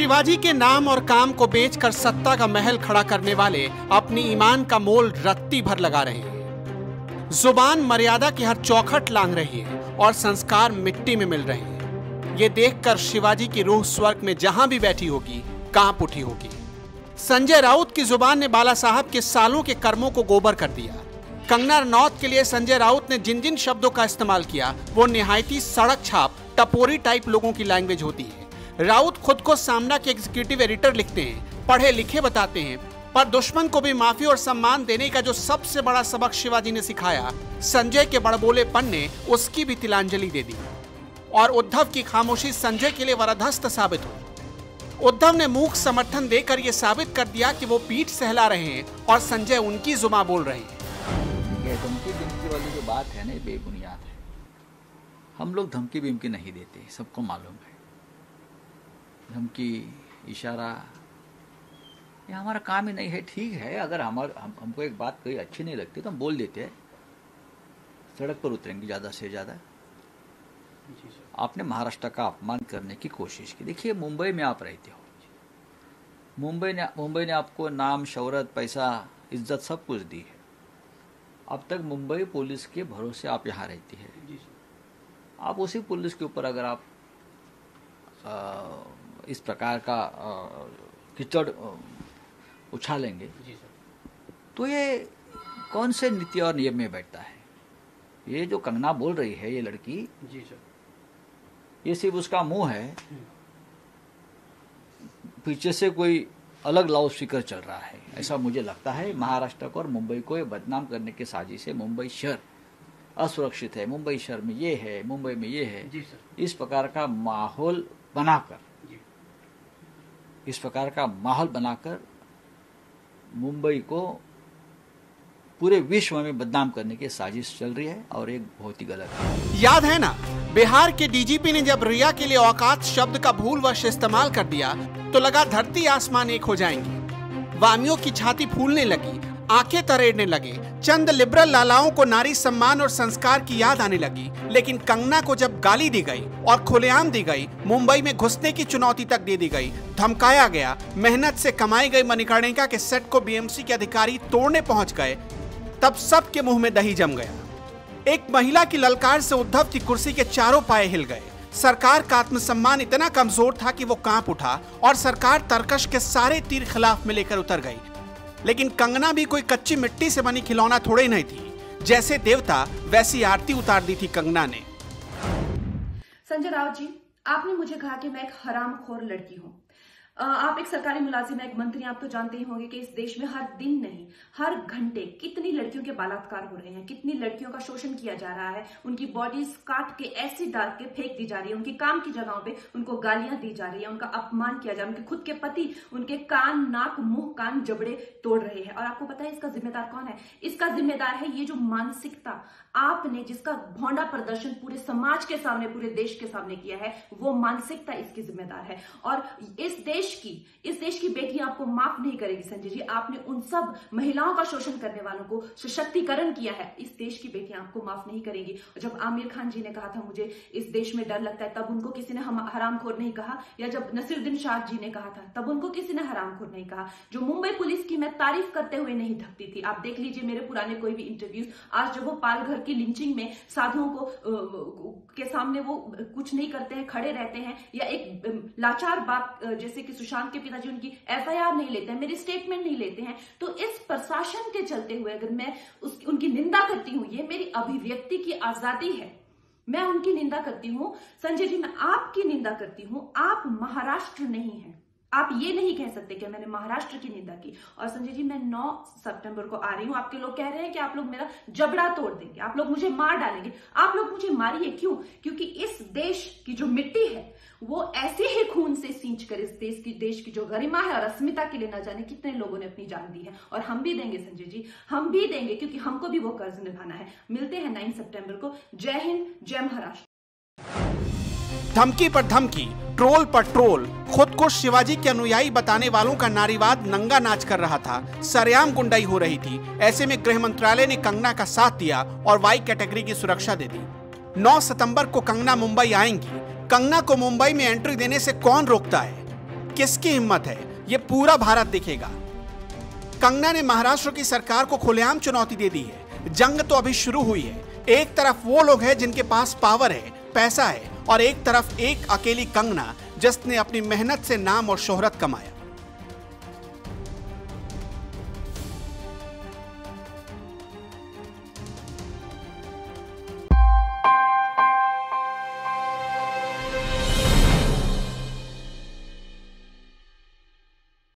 शिवाजी के नाम और काम को बेचकर सत्ता का महल खड़ा करने वाले अपनी ईमान का मोल रत्ती भर लगा रहे हैं। जुबान मर्यादा की हर चौखट लांघ रही है और संस्कार मिट्टी में मिल रहे हैं। ये देखकर शिवाजी की रूह स्वर्ग में जहां भी बैठी होगी कांप उठी होगी। संजय राउत की जुबान ने बाला साहब के सालों के कर्मों को गोबर कर दिया। कंगना रनौत के लिए संजय राउत ने जिन जिन शब्दों का इस्तेमाल किया वो निहायती सड़क छाप टपोरी टाइप लोगों की लैंग्वेज होती है। राउत खुद को सामना के एग्जीक्यूटिव एडिटर लिखते हैं, पढ़े लिखे बताते हैं, पर दुश्मन को भी माफी और सम्मान देने का जो सबसे बड़ा सबक शिवाजी ने सिखाया, संजय के बड़बोलेपन ने उसकी भी तिलांजलि दे दी और उद्धव की खामोशी संजय के लिए वरदहस्त साबित हुई। उद्धव ने मूक समर्थन देकर यह साबित कर दिया कि वो पीठ सहला रहे हैं और संजय उनकी जुबान बोल रहे हैं। धमकी बिमकी वाली जो बात है ना, बेबुनियाद है। हम लोग धमकी बिमकी नहीं देते, सबको मालूम है। धमकी, इशारा, ये हमारा काम ही नहीं है। ठीक है, अगर हमको एक बात कोई अच्छी नहीं लगती तो हम बोल देते हैं, सड़क पर उतरेंगे ज़्यादा से ज़्यादा। आपने महाराष्ट्र का अपमान करने की कोशिश की। देखिए, मुंबई में आप रहते हो, मुंबई ने आपको नाम, शौहरत, पैसा, इज्जत सब कुछ दी है। अब तक मुंबई पुलिस के भरोसे आप यहाँ रहती है। आप उसी पुलिस के ऊपर अगर आप इस प्रकार का कीचड़ उछालेंगे तो ये कौन से नीति और नियम में बैठता है? ये जो कंगना बोल रही है, ये लड़की, ये सिर्फ उसका मुंह है, पीछे से कोई अलग लाउड स्पीकर चल रहा है, ऐसा मुझे लगता है। महाराष्ट्र को और मुंबई को ये बदनाम करने की साजिश है। मुंबई शहर असुरक्षित है, मुंबई शहर में ये है, मुंबई में ये है। इस प्रकार का माहौल बनाकर मुंबई को पूरे विश्व में बदनाम करने की साजिश चल रही है और एक बहुत ही गलत है। याद है ना, बिहार के डीजीपी ने जब रिया के लिए औकात शब्द का भूलवश इस्तेमाल कर दिया तो लगा धरती आसमान एक हो जाएंगे। वामियों की छाती फूलने लगी, आंखें तरेड़ने लगे। चंद लिबरल लालाओं को नारी सम्मान और संस्कार की याद आने लगी, लेकिन कंगना को जब गाली दी गई और खुलेआम दी गई, मुंबई में घुसने की चुनौती तक दे दी गई, धमकाया गया, मेहनत से कमाई गई मणिकर्णिका के सेट को बीएमसी के अधिकारी तोड़ने पहुंच गए, तब सबके मुंह में दही जम गया। एक महिला की ललकार से उद्धव की कुर्सी के चारों पाए हिल गए। सरकार का आत्मसम्मान इतना कमजोर था कि वो कांप उठा और सरकार तरकश के सारे तीर खिलाफ में लेकर उतर गई। लेकिन कंगना भी कोई कच्ची मिट्टी से बनी खिलौना थोड़े नहीं थी। जैसे देवता वैसी आरती उतार दी थी कंगना ने। संजय राउत जी, आपने मुझे कहा कि मैं एक हरामखोर लड़की हूं। आप एक सरकारी मुलाजिम, एक मंत्री, आप तो जानते ही होंगे कि इस देश में हर दिन नहीं, हर घंटे कितनी लड़कियों के बलात्कार हो रहे हैं, कितनी लड़कियों का शोषण किया जा रहा है, उनकी बॉडीज काट के ऐसी डाल के फेंक दी जा रही है, उनकी काम की जगहों पे उनको गालियां दी जा रही है, उनका अपमान किया जा रहा है, उनके खुद के पति उनके कान, नाक, मुंह, कान, जबड़े तोड़ रहे हैं। और आपको पता है इसका जिम्मेदार कौन है? इसका जिम्मेदार है ये जो मानसिकता आपने, जिसका भौंडा प्रदर्शन पूरे समाज के सामने, पूरे देश के सामने किया है, वो मानसिकता इसकी जिम्मेदार है। और इस देश की बेटियां आपको माफ नहीं करेगी संजय जी। आपने उन सब महिलाओं का शोषण करने वालों को सशक्तिकरण किया है, इस देश की बेटियां आपको माफ नहीं करेंगी। जब आमिर खान जी ने कहा था मुझे इस देश में डर लगता है, तब उनको किसी ने हरामखोर नहीं कहा, या जब नसीरुद्दीन शाह जी ने कहा था तब उनको किसी ने हरामखोर नहीं कहा। जो मुंबई पुलिस की मैं तारीफ करते हुए नहीं थकती थी, आप देख लीजिए मेरे पुराने कोई भी इंटरव्यूज, आज जब वो पालघर की लिंचिंग में साधुओं को के सामने वो कुछ नहीं करते हैं, खड़े रहते हैं, या एक लाचार बात जैसे कि सुशांत के पिताजी उनकी एफआईआर नहीं लेते हैं, मेरी स्टेटमेंट नहीं लेते हैं, तो इस प्रशासन के चलते हुए अगर मैं उनकी निंदा करती हूं, ये मेरी अभिव्यक्ति की आजादी है, मैं उनकी निंदा करती हूं। संजय जी, मैं आपकी निंदा करती हूं, आप महाराष्ट्र नहीं हैं। आप ये नहीं कह सकते कि मैंने महाराष्ट्र की निंदा की। और संजय जी, मैं 9 सितंबर को आ रही हूं। आपके लोग कह रहे हैं कि आप लोग मेरा जबड़ा तोड़ देंगे, आप लोग मुझे मार डालेंगे। आप लोग मुझे मारिए, क्यों? क्योंकि इस देश की जो मिट्टी है वो ऐसे ही खून से सींच कर इस देश की जो गरिमा है और अस्मिता के लिए न जाने कितने लोगों ने अपनी जान दी है। और हम भी देंगे संजय जी, हम भी देंगे, क्योंकि हमको भी वो कर्ज निभाना है। मिलते हैं 9 सितंबर को। जय हिंद, जय महाराष्ट्र। धमकी पर धमकी, ट्रोल पर ट्रोल, खुद को शिवाजी के अनुयायी बताने वालों का नारीवाद नंगा नाच कर रहा था, सरेआम गुंडाई हो रही थी। ऐसे में गृह मंत्रालय ने कंगना का साथ दिया और वाई कैटेगरी की सुरक्षा दे दी। 9 सितंबर को कंगना मुंबई आएंगी। कंगना को मुंबई में एंट्री देने से कौन रोकता है? किसकी हिम्मत है ये पूरा भारत देखेगा। कंगना ने महाराष्ट्र की सरकार को खुलेआम चुनौती दे दी है। जंग तो अभी शुरू हुई है। एक तरफ वो लोग हैं जिनके पास पावर है, पैसा है, और एक तरफ एक अकेली कंगना जिसने अपनी मेहनत से नाम और शोहरत कमाया।